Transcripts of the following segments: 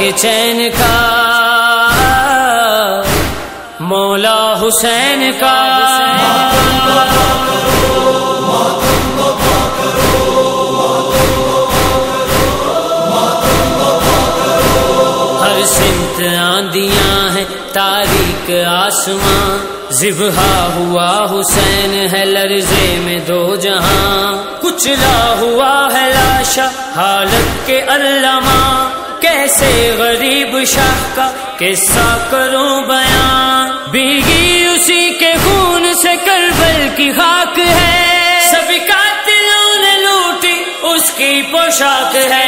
کے چین کا مولا حسین کا ہر سمت آندیاں ہیں تاریک آسمان ذبح ہوا حسین ہے لرزے میں دو جہاں کچلا ہوا ہے لاشا حالت کے علامہ کیسے غریب شاہ کا قصہ کروں بیان بھیگی اسی کے خون سے کربل کی خاک ہے سبھی قاتلوں نے لوٹی اس کی پوشاک ہے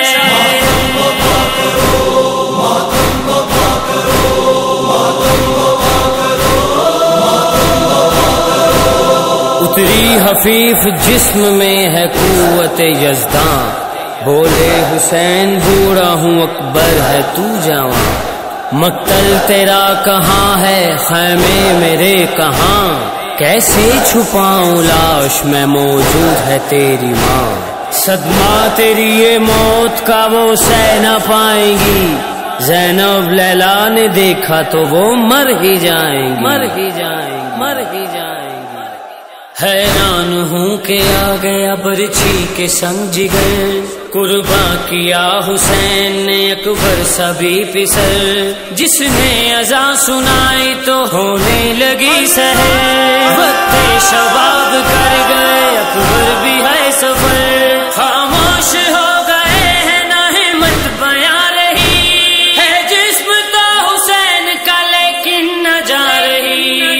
اتری حفیف جسم میں ہے قوت یزداں بولے حسین بوڑھا ہوں اکبر ہے تو جوان مقتل تیرا کہاں ہے خیمے میرے کہاں کیسے چھپاؤں لاش میں موجود ہے تیری ماں صدمہ تیری یہ موت کا وہ سہ نہ پائیں گی زینب لیلا نے دیکھا تو وہ مر ہی جائیں گی حیران ہوں کہ آ گیا برچھی کے سنگ جگر قرباں کیا حسین نے اکبر سبھی پسر جس نے اذان سنائی تو ہونے لگی سحر وقت شباب کر گئے اکبر بھی ہے سفر خاموش ہو گئے ہیں نہ ہمت بیاں رہی ہے جسم تو حسین کا لیکن نہ جا رہی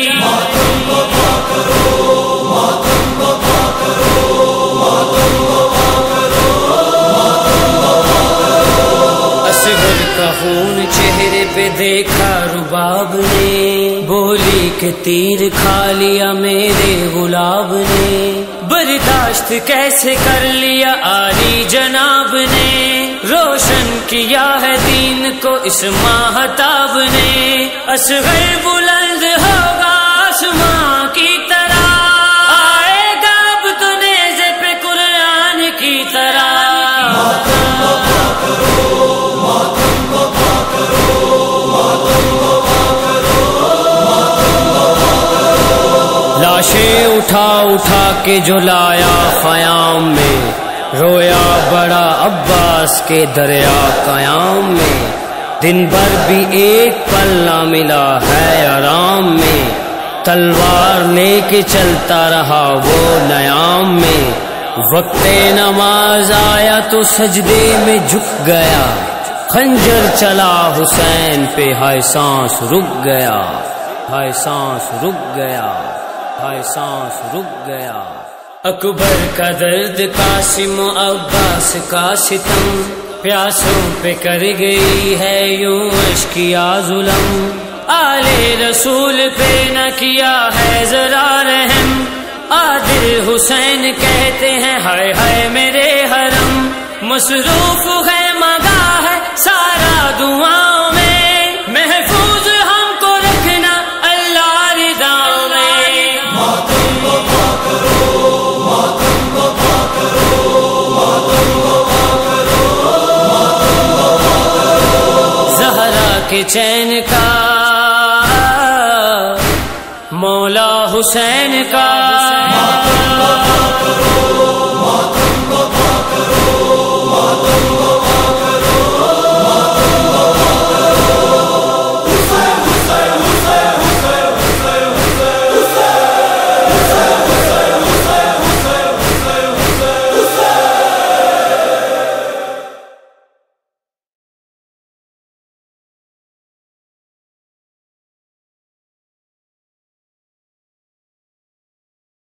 اصغر کا خون چہرے پہ دیکھا رباب نے بولی کہ تیر کھا لیا میرے غلاب نے برداشت کیسے کر لیا عالی جناب نے روشن کیا ہے دین کو اس ماہتاب نے اصغر بلند ہوگا آسمان کی طرح آئے گا اب تو نیزے پہ قرآن کی طرح لاشیں اٹھا اٹھا کے جو لایا خیام میں رویا بڑا عباس کے دریا قیام میں دن بھر بھی ایک پل نہ ملا ہے آرام میں تلوار لے کے چلتا رہا وہ نیام میں وقت نماز آیا تو سجدے میں جھک گیا خنجر چلا حسین پہ ہائے سانس رک گیا ہائے سانس رک گیا ہائے سانس رک گیا اکبر کا درد قاسم و عباس کا ستم پیاسوں پہ کر گئی ہے یوں اشکیا ظلم آل رسول پہ نہ کیا ہے ذرا رحم عادل حسین کہتے ہیں ہائے ہائے میرے حرم مصروف ہے مگا ہے سارا دعاؤں میں محفوظ ہم کو رکھنا اللہ رضا میں زہرا کے چین کا مولا حسین کا